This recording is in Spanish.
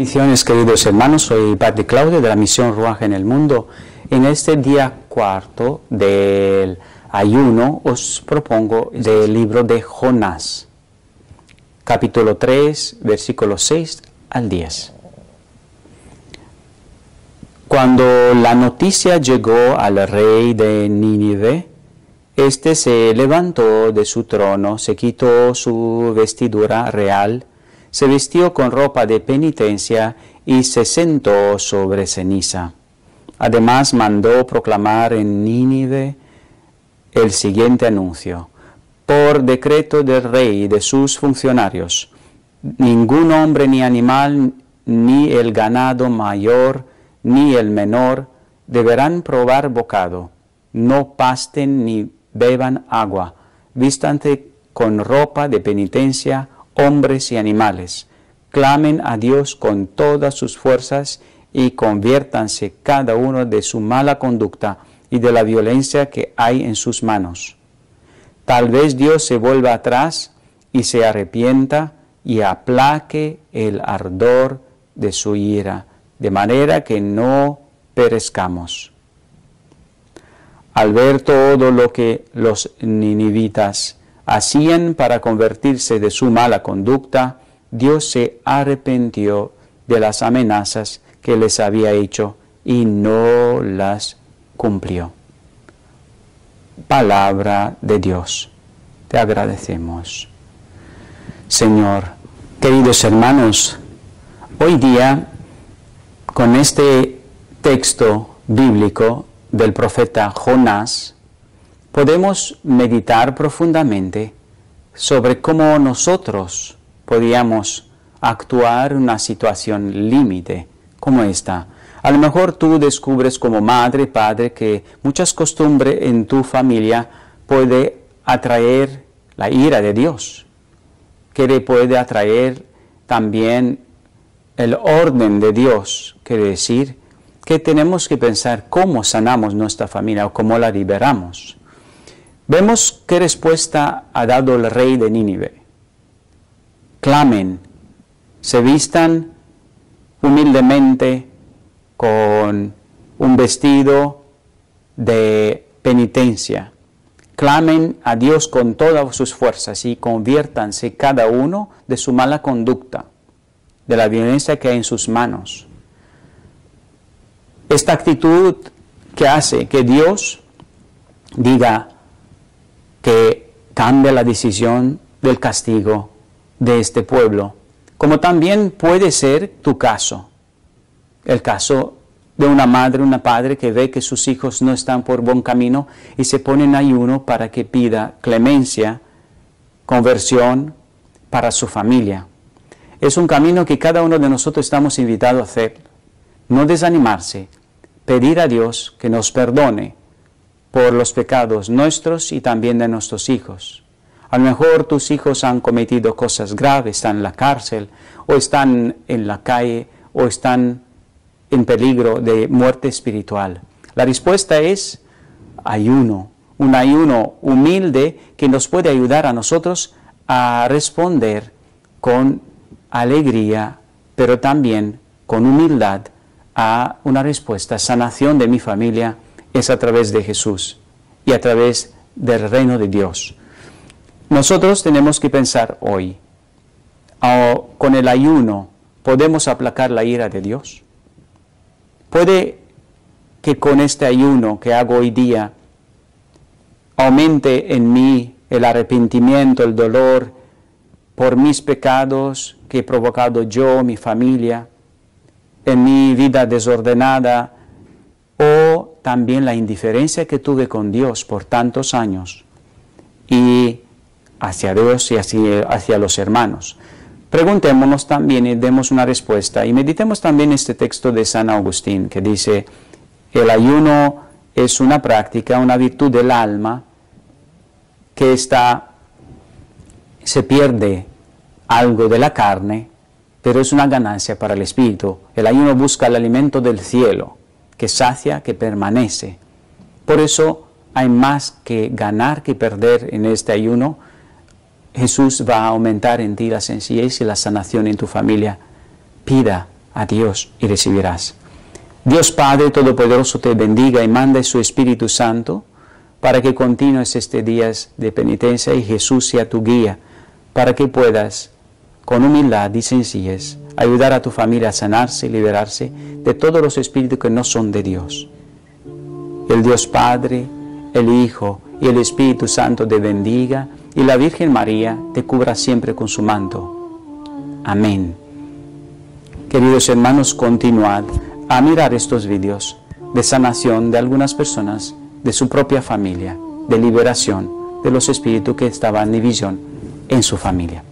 Bendiciones, queridos hermanos, soy Padre Claudio de la Misión Ruach en el Mundo. En este día cuarto del ayuno os propongo del libro de Jonás, capítulo 3, versículos 6 al 10. Cuando la noticia llegó al rey de Nínive, éste se levantó de su trono, se quitó su vestidura real, se vistió con ropa de penitencia y se sentó sobre ceniza. Además mandó proclamar en Nínive el siguiente anuncio: por decreto del rey y de sus funcionarios, ningún hombre ni animal, ni el ganado mayor ni el menor, deberán probar bocado, no pasten ni beban agua, vístanse con ropa de penitencia, hombres y animales, clamen a Dios con todas sus fuerzas y conviértanse cada uno de su mala conducta y de la violencia que hay en sus manos. Tal vez Dios se vuelva atrás y se arrepienta y aplaque el ardor de su ira, de manera que no perezcamos. Al ver todo lo que los ninivitas hacían para convertirse de su mala conducta, Dios se arrepintió de las amenazas que les había hecho y no las cumplió. Palabra de Dios. Te agradecemos. Señor, queridos hermanos, hoy día, con este texto bíblico del profeta Jonás, podemos meditar profundamente sobre cómo nosotros podíamos actuar en una situación límite como esta. A lo mejor tú descubres como madre, padre, que muchas costumbres en tu familia puede atraer la ira de Dios, que le puede atraer también el orden de Dios. Quiere decir que tenemos que pensar cómo sanamos nuestra familia o cómo la liberamos. Vemos qué respuesta ha dado el rey de Nínive. Clamen, se vistan humildemente con un vestido de penitencia. Clamen a Dios con todas sus fuerzas y conviértanse cada uno de su mala conducta, de la violencia que hay en sus manos. Esta actitud que hace que Dios diga que cambia la decisión del castigo de este pueblo, como también puede ser tu caso, el caso de una madre, una padre que ve que sus hijos no están por buen camino y se pone en ayuno para que pida clemencia, conversión para su familia. Es un camino que cada uno de nosotros estamos invitados a hacer, no desanimarse, pedir a Dios que nos perdone por los pecados nuestros y también de nuestros hijos. A lo mejor tus hijos han cometido cosas graves, están en la cárcel, o están en la calle, o están en peligro de muerte espiritual. La respuesta es ayuno, un ayuno humilde que nos puede ayudar a nosotros a responder con alegría, pero también con humildad a una respuesta. Sanación de mi familia es a través de Jesús y a través del reino de Dios. Nosotros tenemos que pensar hoy, con el ayuno, ¿podemos aplacar la ira de Dios? ¿Puede que con este ayuno que hago hoy día aumente en mí el arrepentimiento, el dolor por mis pecados que he provocado yo, mi familia, en mi vida desordenada, o también la indiferencia que tuve con Dios por tantos años y hacia Dios y hacia los hermanos? Preguntémonos también y demos una respuesta y meditemos también este texto de San Agustín que dice: el ayuno es una práctica, una virtud del alma que se pierde algo de la carne, pero es una ganancia para el espíritu. El ayuno busca el alimento del cielo, que sacia, que permanece. Por eso hay más que ganar que perder en este ayuno. Jesús va a aumentar en ti la sencillez y la sanación en tu familia. Pida a Dios y recibirás. Dios Padre Todopoderoso te bendiga y manda su Espíritu Santo para que continúes este día de penitencia y Jesús sea tu guía, para que puedas, con humildad y sencillez, ayudar a tu familia a sanarse y liberarse de todos los espíritus que no son de Dios. El Dios Padre, el Hijo y el Espíritu Santo te bendiga y la Virgen María te cubra siempre con su manto. Amén. Queridos hermanos, continuad a mirar estos vídeos de sanación de algunas personas, de su propia familia, de liberación de los espíritus que estaban en división en su familia.